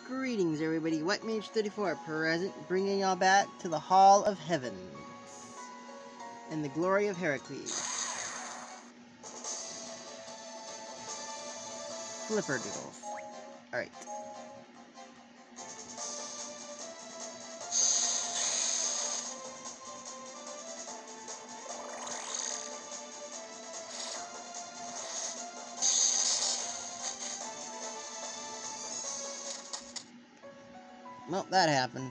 Greetings, everybody. White Mage 34 present, bringing y'all back to the Hall of Heavens and the glory of Heracles. Flipperdoodles. Alright. Well, that happened.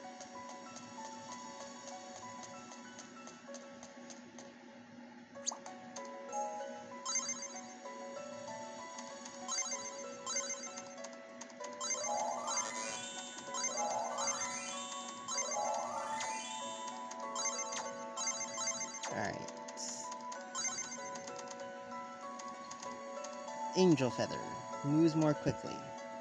Alright. Angel Feather moves more quickly.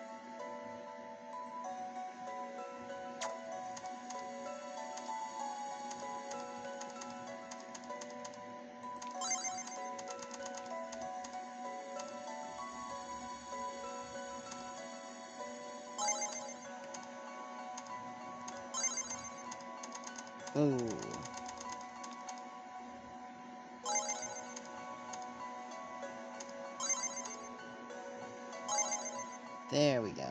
Oh. There we go.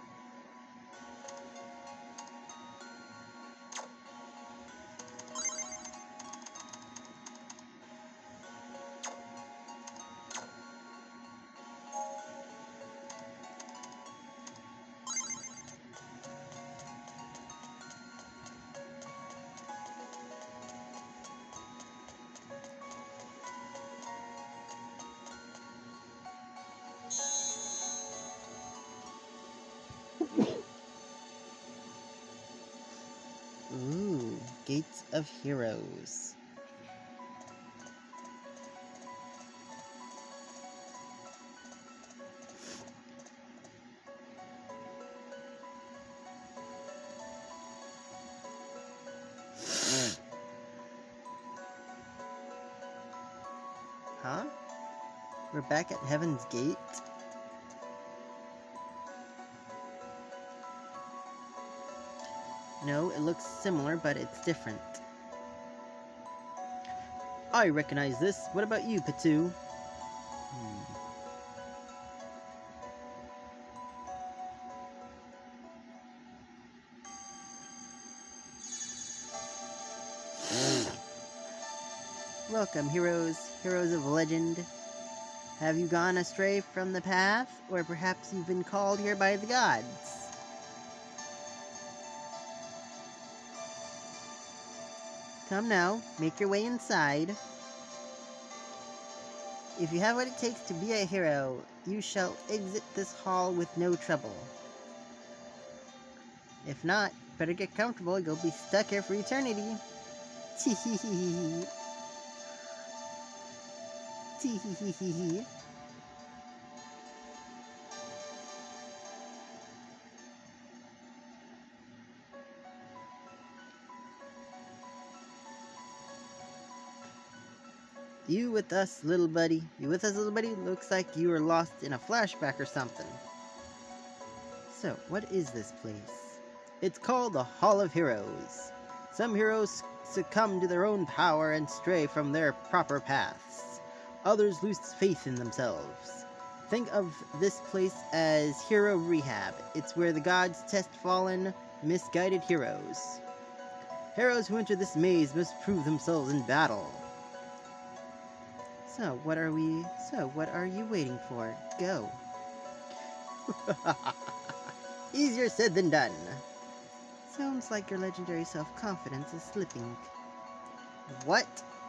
Ooh, Gates of Heroes. Huh? We're back at Heaven's Gate? No, it looks similar, but it's different. I recognize this. What about you, Patu? Welcome, heroes of legend. Have you gone astray from the path? Or perhaps you've been called here by the gods? Come now, make your way inside. If you have what it takes to be a hero, you shall exit this hall with no trouble. If not, better get comfortable, you'll be stuck here for eternity. Tee-hee-hee-hee. Tee-hee-hee-hee-hee. You with us, little buddy? You with us, little buddy? Looks like you were lost in a flashback or something. So, what is this place? It's called the Hall of Heroes. Some heroes succumb to their own power and stray from their proper paths. Others lose faith in themselves. Think of this place as hero rehab. It's where the gods test fallen, misguided heroes. Heroes who enter this maze must prove themselves in battle. So, what are you waiting for? Go. Easier said than done. Sounds like your legendary self-confidence is slipping. What?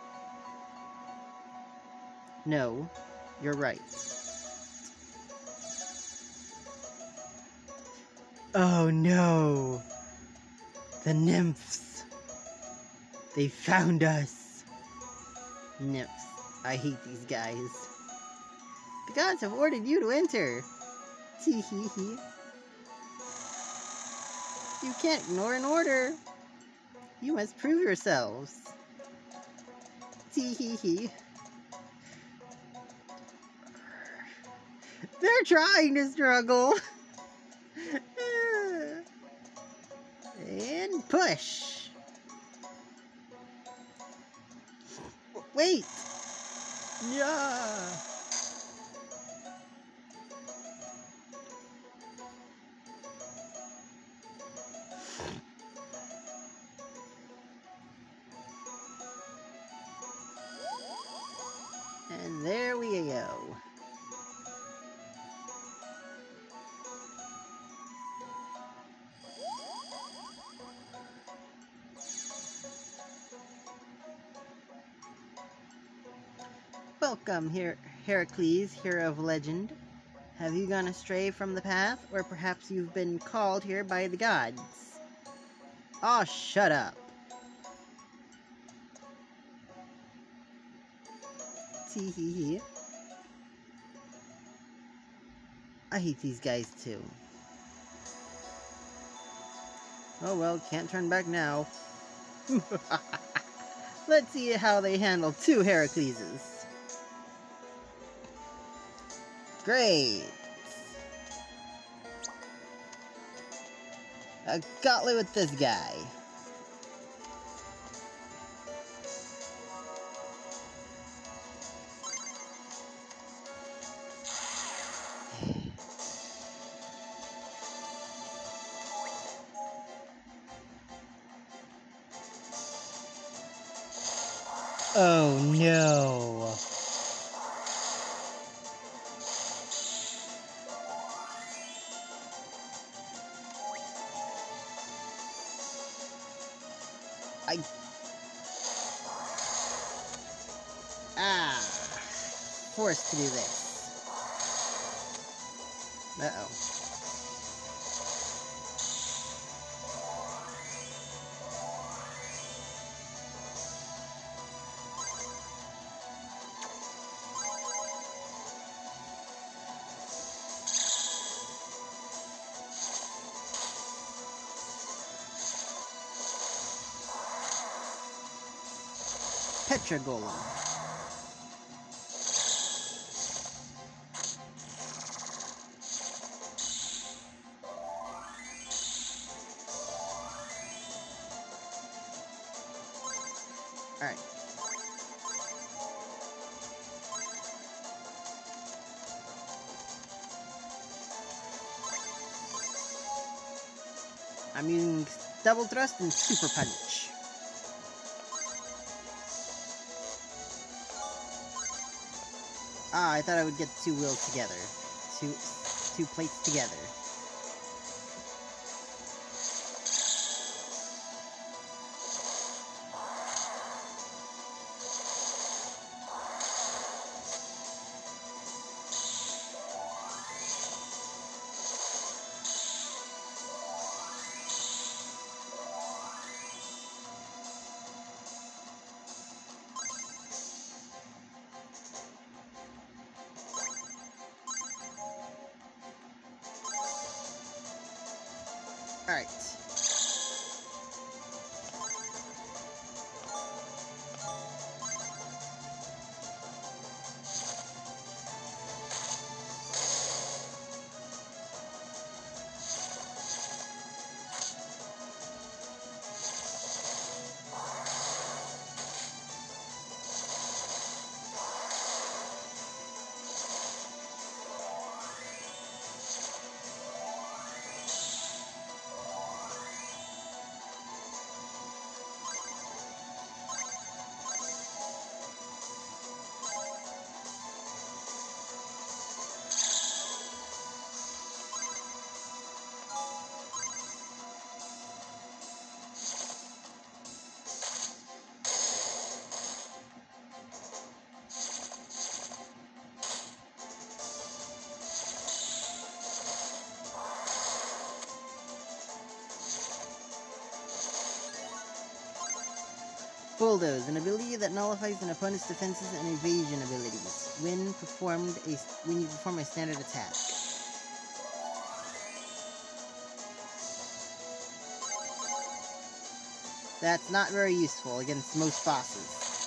No, you're right. Oh no! The nymphs! They found us! Nymphs. I hate these guys. The gods have ordered you to enter. Tee-hee-hee. You can't ignore an order. You must prove yourselves. Tee-hee-hee. They're trying to struggle. And push! Wait! Yeah! And there we go. Welcome, Heracles, hero of legend. Have you gone astray from the path, or perhaps you've been called here by the gods? Aw, shut up. Tee-hee-hee. I hate these guys too. Oh well, can't turn back now. Let's see how they handle two Heracleses. Great! A gauntlet with this guy. Oh no! Forced to do this. Uh-oh. Petra Golem. Alright. I'm using double thrust and super punch. Ah, I thought I would get two wheels together. Two plates together. Alright. Bulldoze, an ability that nullifies an opponent's defenses and evasion abilities when you perform a standard attack. That's not very useful against most bosses.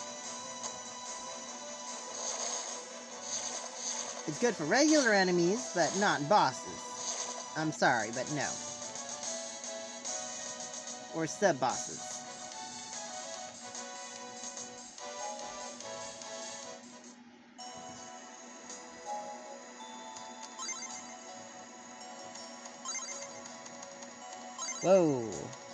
It's good for regular enemies, but not bosses. I'm sorry, but no. or sub-bosses. Whoa.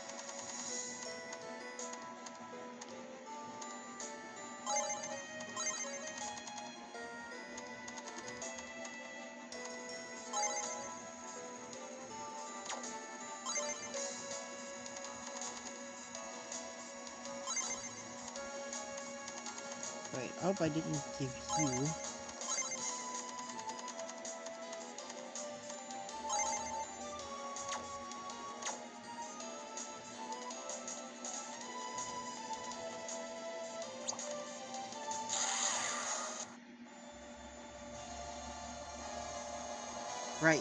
Wait, I hope I didn't give you... Right.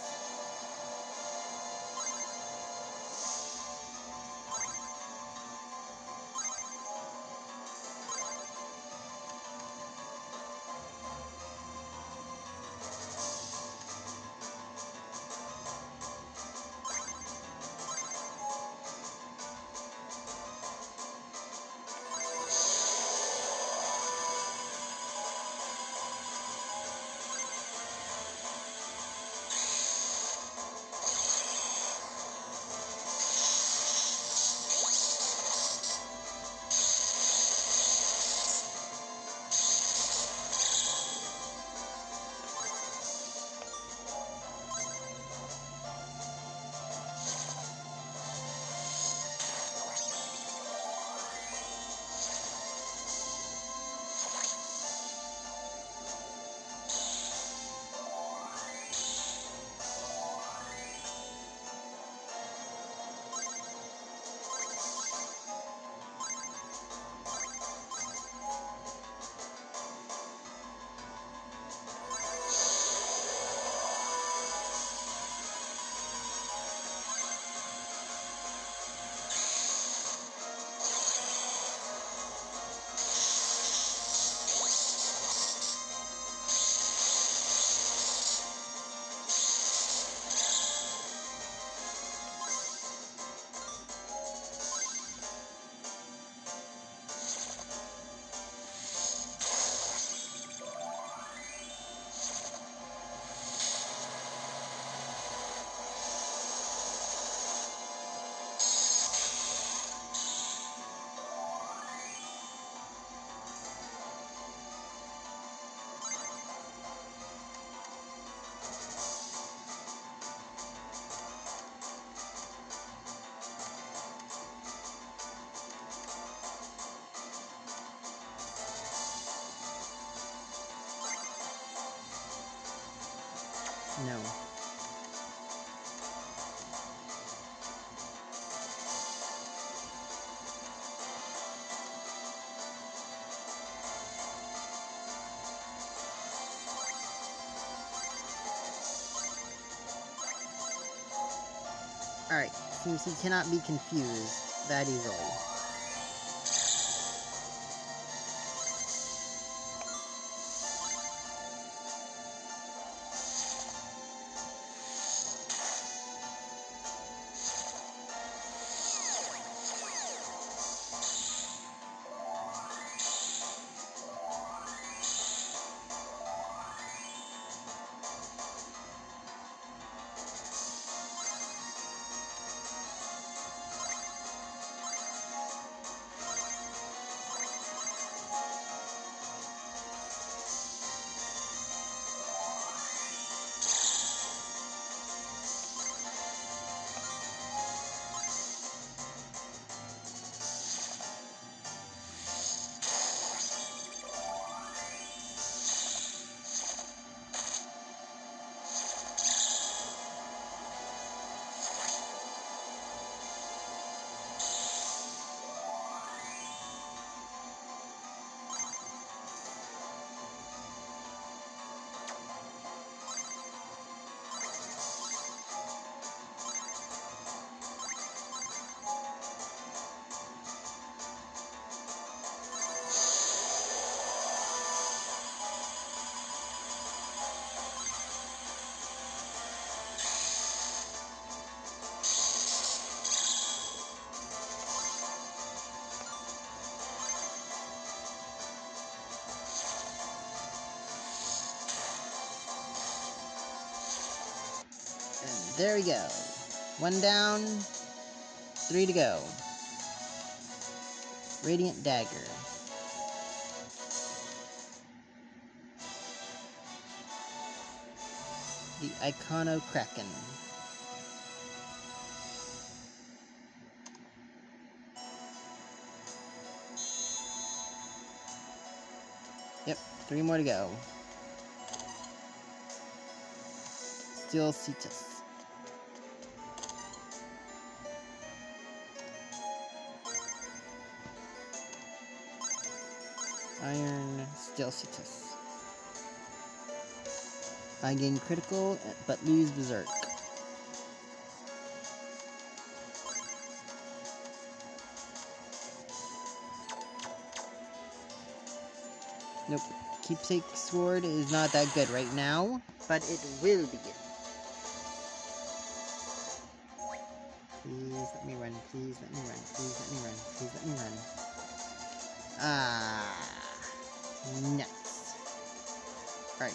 No. Alright, seems he cannot be confused that easily. There we go. 1 down, 3 to go. Radiant Dagger. The Iconocraken. Yep, 3 more to go. Steel Cetus. Iron Steel Cetus. I gain critical, but lose Berserk. Nope. Keepsake Sword is not that good right now, but it will be good. Please let me run, please let me run, please let me run, please let me run. Ah, nuts. Right.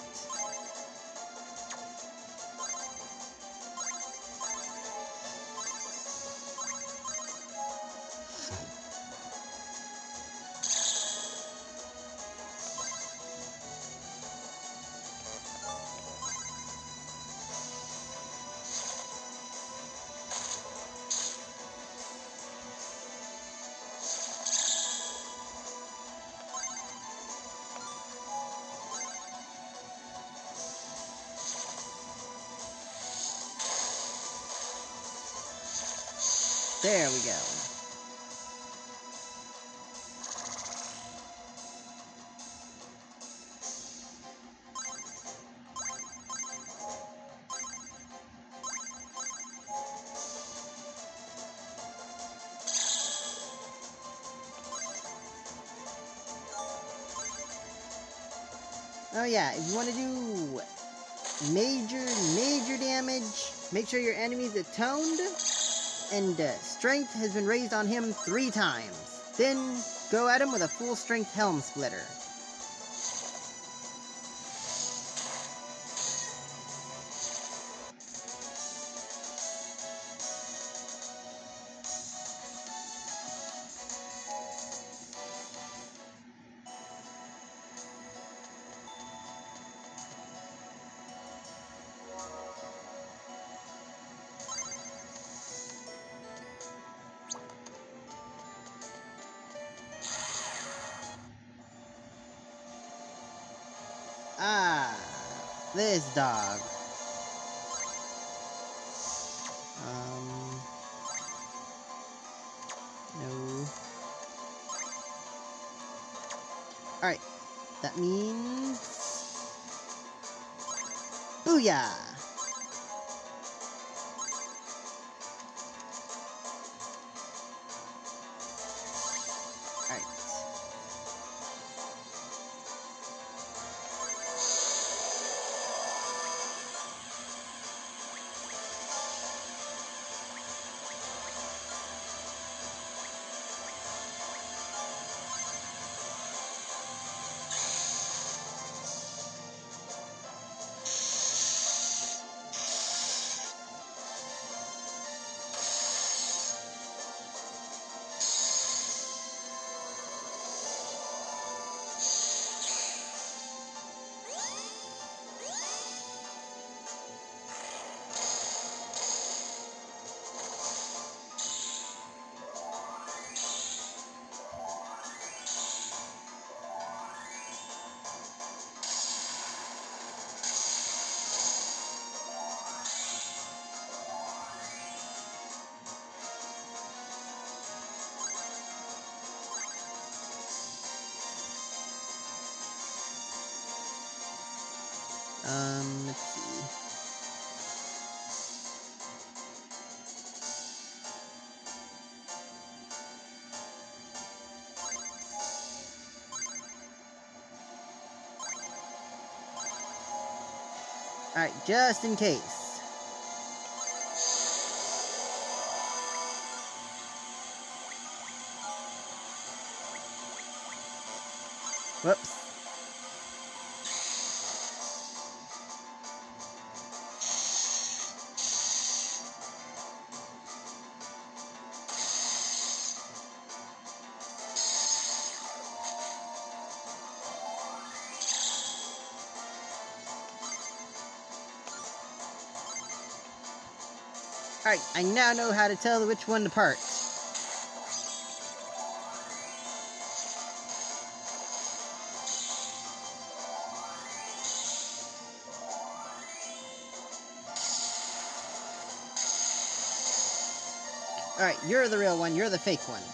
There we go. Oh yeah, if you want to do major damage, make sure your enemies are toned, and strength has been raised on him 3 times. Then go at him with a full strength Helm Splitter. Ah, this dog. No. Alright, that means... Booyah! Alright. Let's see. Alright, just in case. Whoops. Alright, I now know how to tell which one to part. Alright, you're the real one, you're the fake one.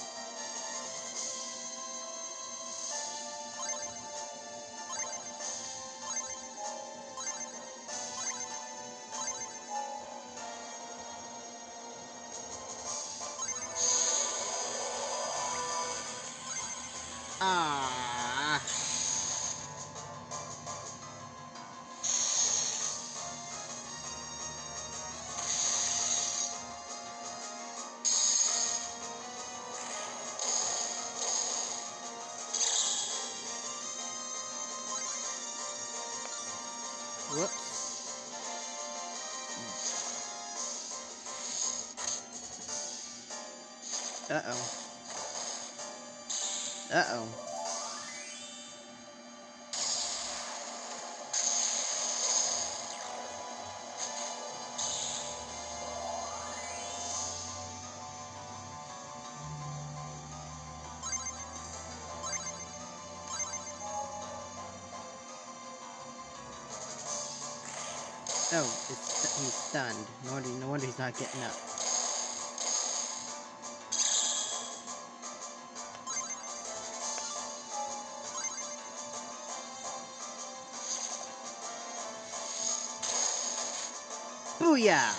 Ah. Whoops. Uh-oh. Uh-oh. Oh, he's stunned. No wonder he's not getting up. Booyah!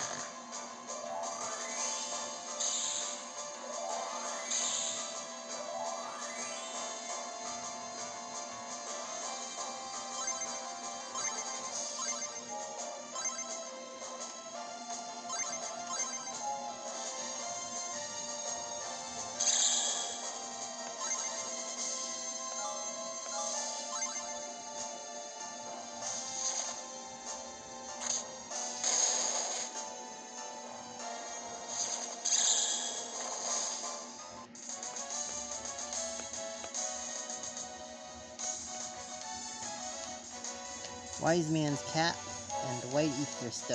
Wise Man's Cap and White Ether Stone.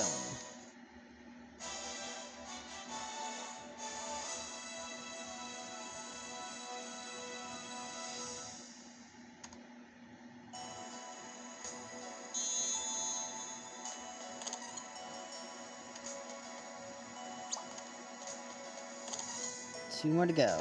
Two more to go.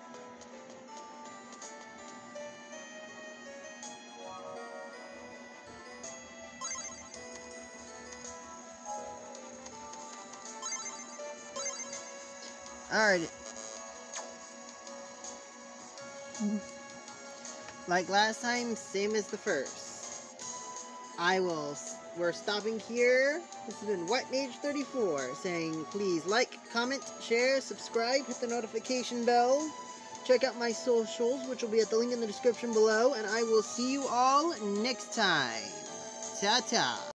Alright. Like last time, same as the first. We're stopping here. This has been White Mage 34 saying please like, comment, share, subscribe, hit the notification bell. Check out my socials, which will be at the link in the description below, and I will see you all next time. Ta-ta.